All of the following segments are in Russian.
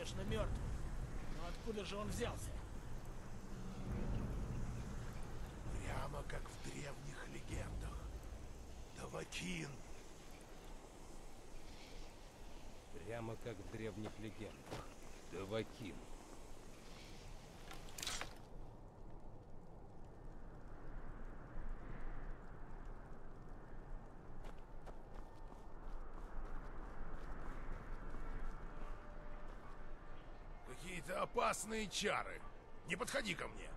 конечно, мертв. Но откуда же он взялся? Прямо как в древних легендах. Давакин. Прямо как в древних легендах. Давакин. Какие-то опасные чары. Не подходи ко мне.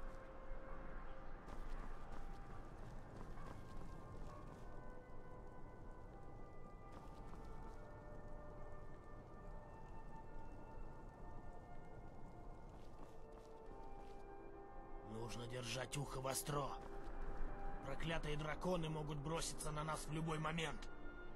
Нужно держать ухо востро. Проклятые драконы могут броситься на нас в любой момент.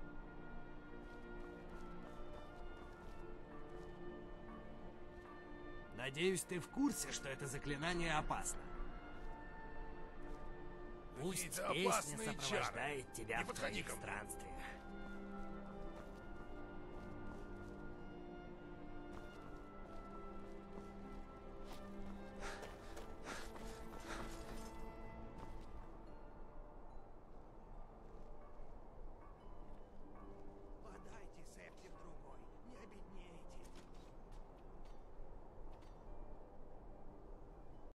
Надеюсь, ты в курсе, что это заклинание опасно. Пусть Какие-то песня опасные сопровождает чары. тебя Не в подходи твоих ко мне. странствиях.